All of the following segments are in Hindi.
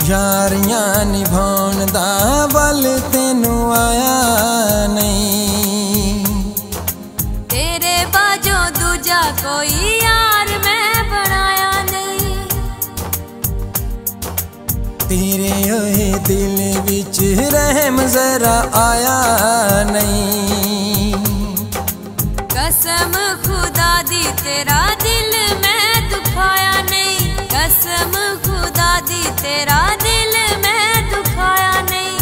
यारियां निभाउण दा वल तेनू आया नहीं। तेरे बाजों दूजा कोई यार मैं बनाया नहीं। तेरे ओए दिल विच रहम जरा आया नहीं। कसम खुदा दी तेरा दिल मैं दुखाया नहीं। कसम खुदा दी तेरा दिल मैं दुखाया नहीं।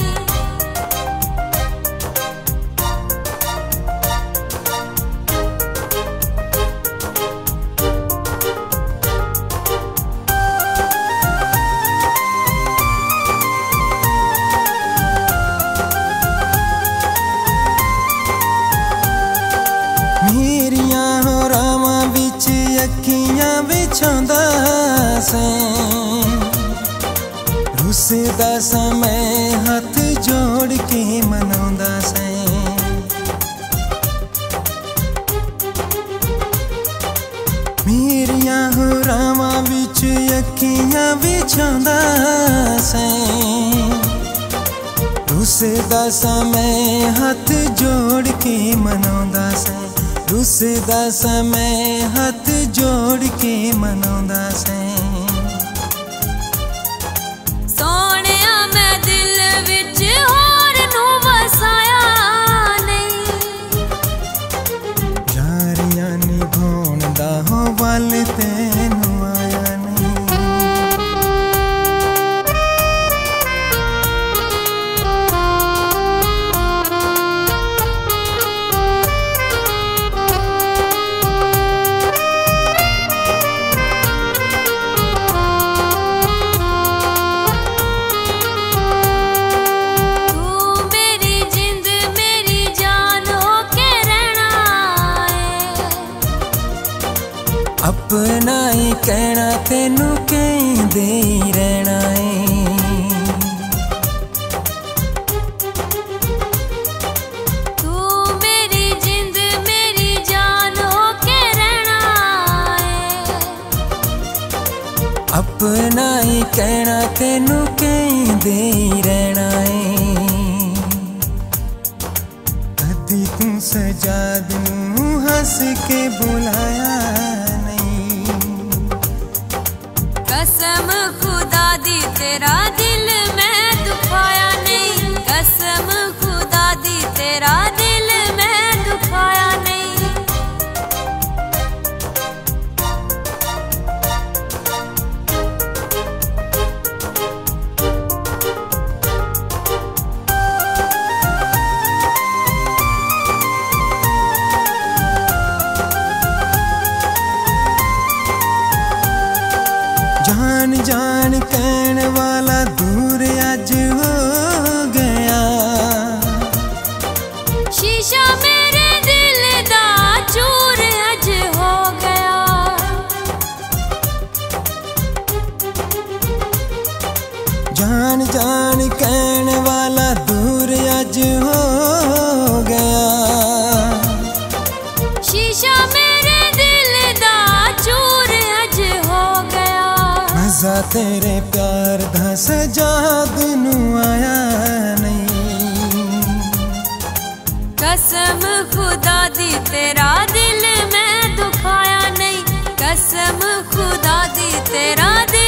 मेरियां होरावां विच अखियां विछांदा सैं। रुसदा समय हथ जोड़ के मनाउंदा सैं। मेरियां होरावां विच अखियां विछांदा सैं। रुसदा समय हथ जोड़ के मनाउंदा सैं। रुसदा समय हथ जोड़ के मनाउंदा सैं। सोहणिया मैं दिल विच होर नूं वसाया नहीं। यारियां निभाउण दा वल तैनू आया नहीं। अपना ही कहना तेनू कहंदे ही रहना है। तू मेरी जिंद मेरी जान होके रहना है। अपना ही कहना तेनू कहंदे ही रहना है। कदी तू सजा दूं हंस के बुलाया। कसम खुदा दी तेरा दिल मैं दुखाया नहीं। कसम खुदा दी तेरा दिल मैं दुखाया नहीं। जान जान कहण वाला दूर अज हो गया। शीशा मेरे दिल दा चूर अज हो गया। जान जान कहण वाला दूर अज हो गया। शीशा मेरे दिल दा चूर अज हो गया। मजा तेरे प्यार दा सजाद नू आया नहीं। कसम खुदा दी तेरा दिल मैं दुखाया नहीं। कसम खुदा दी तेरा दिल